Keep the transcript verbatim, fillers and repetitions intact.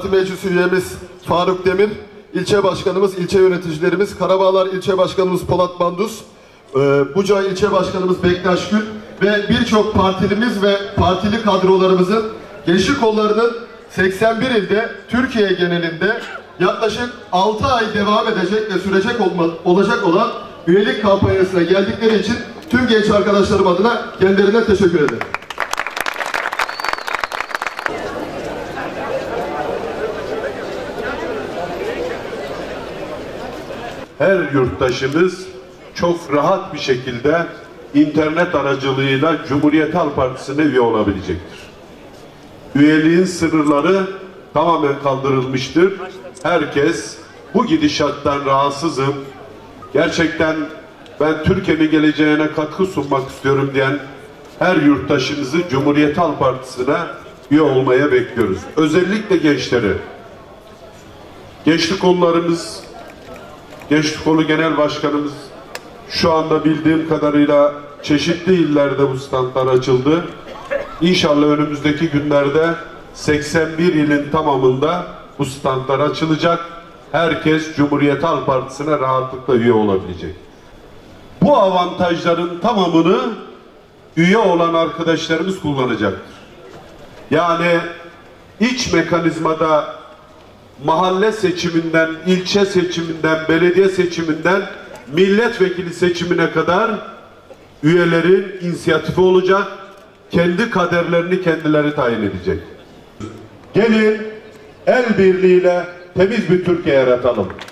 Parti Meclis Üyemiz Faruk Demir, ilçe başkanımız, ilçe yöneticilerimiz, Karabağlar ilçe başkanımız Polat Banduz, Buca ilçe başkanımız Bektaş Gül ve birçok partilimiz ve partili kadrolarımızın gençlik kollarının seksen bir ilde, Türkiye genelinde yaklaşık altı ay devam edecek ve sürecek olma, olacak olan üyelik kampanyasına geldikleri için tüm genç arkadaşlarım adına kendilerine teşekkür ederim. Her yurttaşımız çok rahat bir şekilde internet aracılığıyla Cumhuriyet Halk Partisi'ne üye olabilecektir. Üyeliğin sınırları tamamen kaldırılmıştır. Herkes bu gidişattan rahatsızım, gerçekten ben Türkiye'nin geleceğine katkı sunmak istiyorum diyen her yurttaşımızı Cumhuriyet Halk Partisi'ne üye olmaya bekliyoruz. Özellikle gençleri. Gençlik kollarımız, Gençlik Kolu Genel Başkanımız şu anda bildiğim kadarıyla çeşitli illerde bu standlar açıldı. İnşallah önümüzdeki günlerde seksen bir ilin tamamında bu standlar açılacak. Herkes Cumhuriyet Halk Partisi'ne rahatlıkla üye olabilecek. Bu avantajların tamamını üye olan arkadaşlarımız kullanacaktır. Yani iç mekanizmada mahalle seçiminden, ilçe seçiminden, belediye seçiminden, milletvekili seçimine kadar üyelerin inisiyatifi olacak, kendi kaderlerini kendileri tayin edecek. Gelin el birliğiyle temiz bir Türkiye yaratalım.